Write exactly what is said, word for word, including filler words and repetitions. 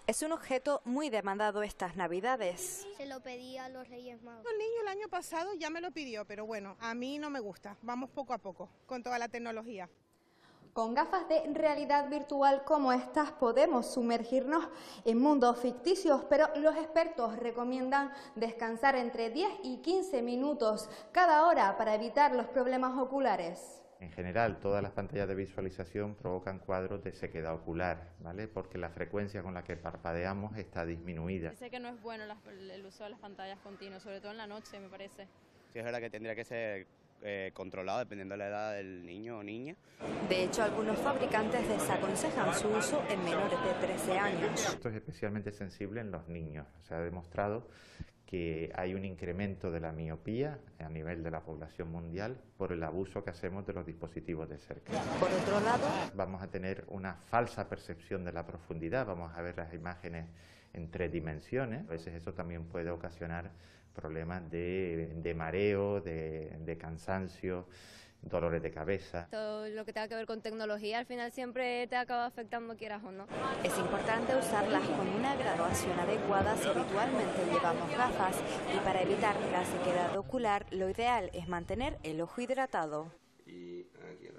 Es un objeto muy demandado estas Navidades. Se lo pedí a los Reyes Magos. El niño el año pasado ya me lo pidió, pero bueno, a mí no me gusta. Vamos poco a poco con toda la tecnología. Con gafas de realidad virtual como estas podemos sumergirnos en mundos ficticios, pero los expertos recomiendan descansar entre diez y quince minutos cada hora para evitar los problemas oculares. En general, todas las pantallas de visualización provocan cuadros de sequedad ocular, ¿vale? Porque la frecuencia con la que parpadeamos está disminuida. Sé que no es bueno el uso de las pantallas continuas, sobre todo en la noche, me parece. Sí, es verdad que tendría que ser eh, controlado dependiendo de la edad del niño o niña. De hecho, algunos fabricantes desaconsejan su uso en menores de trece años. Esto es especialmente sensible en los niños. Se ha demostrado que hay un incremento de la miopía a nivel de la población mundial por el abuso que hacemos de los dispositivos de cerca. Por otro lado, vamos a tener una falsa percepción de la profundidad, vamos a ver las imágenes en tres dimensiones. A veces eso también puede ocasionar problemas de, de mareo, de, de cansancio, dolores de cabeza. Todo lo que tenga que ver con tecnología al final siempre te acaba afectando, quieras o no. Es importante usarlas con una graduación adecuada si habitualmente llevamos gafas, y para evitar la sequedad ocular lo ideal es mantener el ojo hidratado. Y aquí